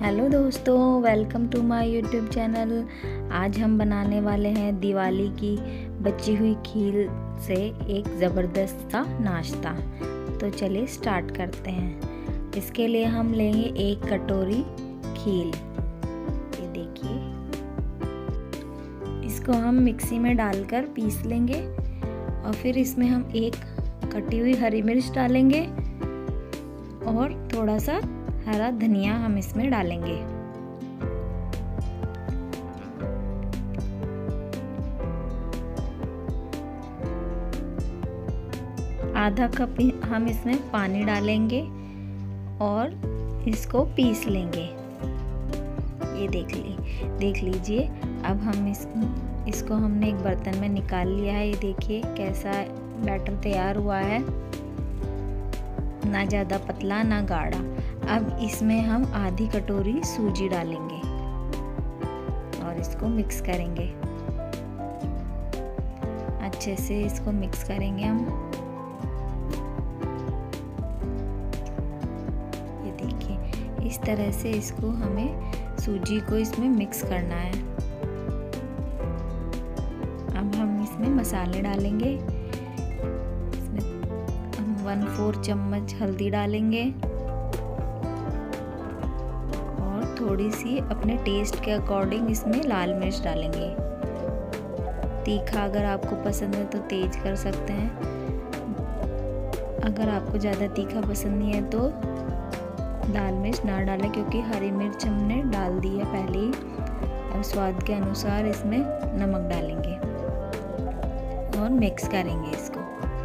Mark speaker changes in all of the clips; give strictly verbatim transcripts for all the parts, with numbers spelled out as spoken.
Speaker 1: Hello दोस्तों, welcome to my YouTube channel. आज हम बनाने वाले हैं दिवाली की बची हुई खीर से एक ज़बरदस्त सा नाश्ता। तो चलिए स्टार्ट करते हैं। इसके लिए हम लेंगे एक कटोरी खीर। ये देखिए, इसको हम मिक्सी में डालकर पीस लेंगे और फिर इसमें हम एक कटी हुई हरी मिर्च डालेंगे और थोड़ा सा हरा धनिया हम इसमें डालेंगे। आधा कप हम इसमें पानी डालेंगे और इसको पीस लेंगे। ये देख ली देख लीजिए। अब हम इस इसको हमने एक बर्तन में निकाल लिया है। ये देखिए कैसा बैटर तैयार हुआ है, ना ज़्यादा पतला ना गाढ़ा। अब इसमें हम आधी कटोरी सूजी डालेंगे और इसको मिक्स करेंगे। अच्छे से इसको मिक्स करेंगे हम। ये देखिए, इस तरह से इसको हमें सूजी को इसमें मिक्स करना है। अब हम इसमें मसाले डालेंगे। इसमें हम वन फोर चम्मच हल्दी डालेंगे, थोड़ी सी अपने टेस्ट के अकॉर्डिंग इसमें लाल मिर्च डालेंगे। तीखा अगर आपको पसंद है तो तेज कर सकते हैं। अगर आपको ज़्यादा तीखा पसंद नहीं है तो लाल मिर्च ना डालें, क्योंकि हरी मिर्च हमने डाल दी है पहले ही। अब स्वाद के अनुसार इसमें नमक डालेंगे और मिक्स करेंगे इसको।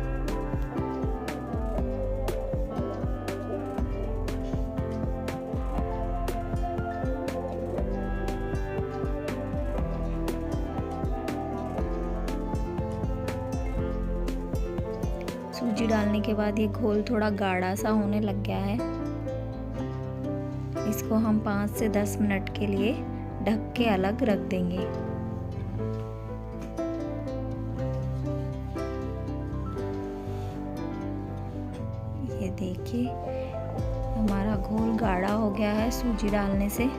Speaker 1: सूजी डालने के बाद ये घोल थोड़ा गाढ़ा सा होने लग गया है। इसको हम पाँच से दस मिनट के लिए ढक के अलग रख देंगे। ये देखिए, हमारा घोल गाढ़ा हो गया है सूजी डालने से।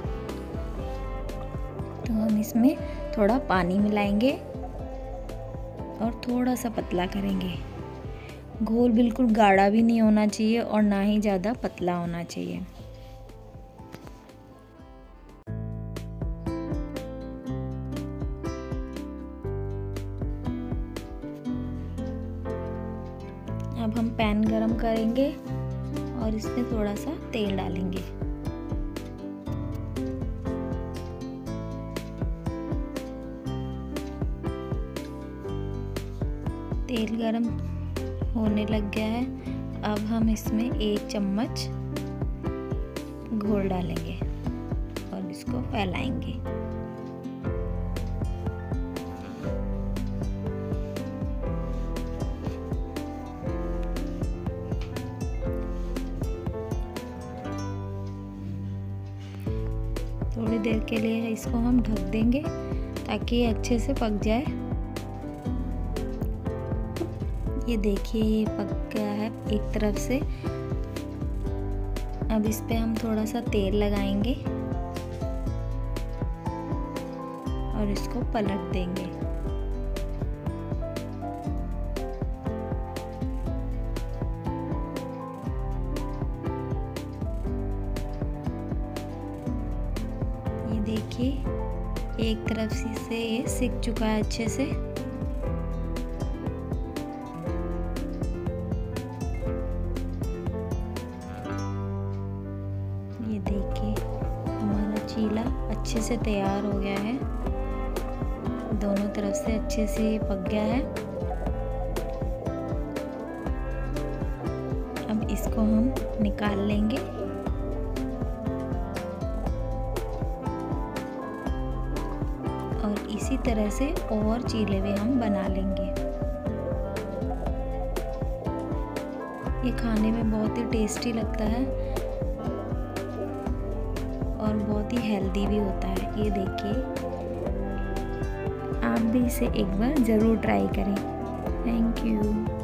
Speaker 1: तो हम इसमें थोड़ा पानी मिलाएंगे और थोड़ा सा पतला करेंगे। घोल बिल्कुल गाढ़ा भी नहीं होना चाहिए और ना ही ज़्यादा पतला होना चाहिए। अब हम पैन गरम करेंगे और इसमें थोड़ा सा तेल डालेंगे। तेल गरम होने लग गया है। अब हम इसमें एक चम्मच घोल डालेंगे और इसको फैलाएंगे। थोड़ी देर के लिए इसको हम ढक देंगे ताकि ये अच्छे से पक जाए। ये देखिए, ये पक गया है एक तरफ से। अब इस पे हम थोड़ा सा तेल लगाएंगे और इसको पलट देंगे। ये देखिए, एक तरफ से ये सिक चुका है अच्छे से। ये देखिए, हमारा चीला अच्छे से तैयार हो गया है। दोनों तरफ से अच्छे से पक गया है। अब इसको हम निकाल लेंगे। और इसी तरह से और चीले भी हम बना लेंगे। ये खाने में बहुत ही टेस्टी लगता है और बहुत ही हेल्दी भी होता है। ये देखिए, आप भी इसे एक बार ज़रूर ट्राई करें। Thank you.